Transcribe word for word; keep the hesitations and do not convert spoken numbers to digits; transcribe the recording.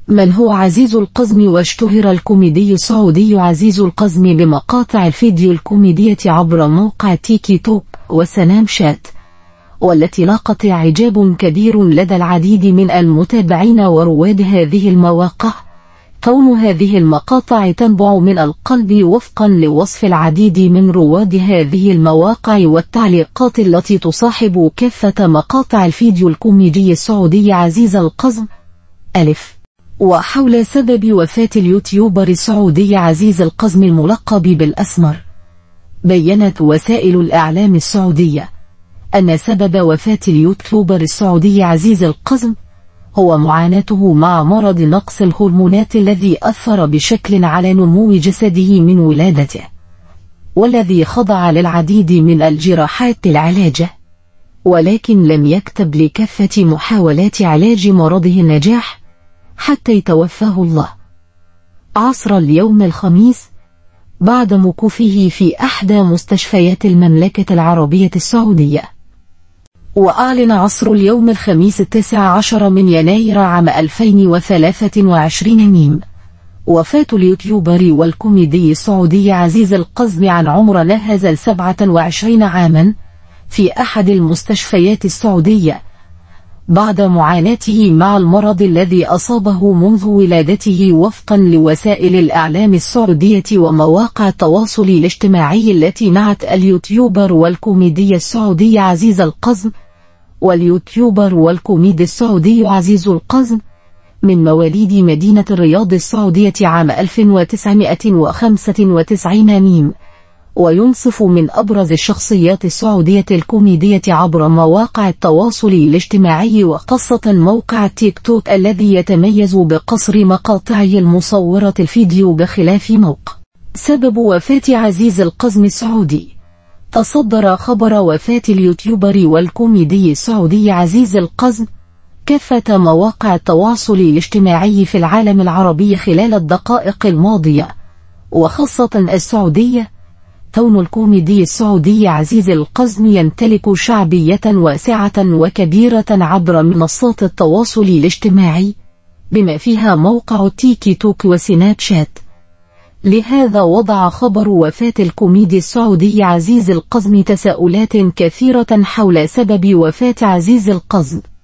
من هو عزيز القزم؟ واشتهر الكوميدي السعودي عزيز القزم بمقاطع الفيديو الكوميدية عبر موقع تيكي توك وسناب شات، والتي لاقت إعجاب كبير لدى العديد من المتابعين ورواد هذه المواقع، كون هذه المقاطع تنبع من القلب وفقا لوصف العديد من رواد هذه المواقع والتعليقات التي تصاحب كافة مقاطع الفيديو الكوميدي السعودي عزيز القزم. ألف وحول سبب وفاة اليوتيوبر السعودي عزيز القزم الملقب بالأسمر، بيّنت وسائل الإعلام السعودية أن سبب وفاة اليوتيوبر السعودي عزيز القزم هو معاناته مع مرض نقص الهرمونات الذي أثر بشكل على نمو جسده من ولادته، والذي خضع للعديد من الجراحات للعلاج، ولكن لم يكتب لكافة محاولات علاج مرضه النجاح حتى يتوفاه الله عصر اليوم الخميس بعد مكوثه في أحدى مستشفيات المملكة العربية السعودية. وأعلن عصر اليوم الخميس التاسع عشر من يناير عام ألفين وثلاثة وعشرين ميم وفاة اليوتيوبر والكوميدي السعودي عزيز القزم عن عمر ناهز سبعة وعشرين عاما في أحد المستشفيات السعودية بعد معاناته مع المرض الذي أصابه منذ ولادته، وفقا لوسائل الإعلام السعودية ومواقع التواصل الاجتماعي التي نعت اليوتيوبر والكوميدي السعودي عزيز القزم. واليوتيوبر والكوميدي السعودي عزيز القزم من مواليد مدينة الرياض السعودية عام ألف وتسعمائة وخمسة وتسعين ميم، وينصف من أبرز الشخصيات السعودية الكوميدية عبر مواقع التواصل الاجتماعي، وخاصة موقع تيك توك الذي يتميز بقصر مقاطعه المصورة الفيديو بخلاف موقع. سبب وفاة عزيز القزم السعودي. تصدر خبر وفاة اليوتيوبر والكوميدي السعودي عزيز القزم كافة مواقع التواصل الاجتماعي في العالم العربي خلال الدقائق الماضية، وخاصة السعودية، كون الكوميدي السعودي عزيز القزم يمتلك شعبية واسعة وكبيرة عبر منصات التواصل الاجتماعي بما فيها موقع تيكي توك وسناب شات. لهذا وضع خبر وفاة الكوميدي السعودي عزيز القزم تساؤلات كثيرة حول سبب وفاة عزيز القزم.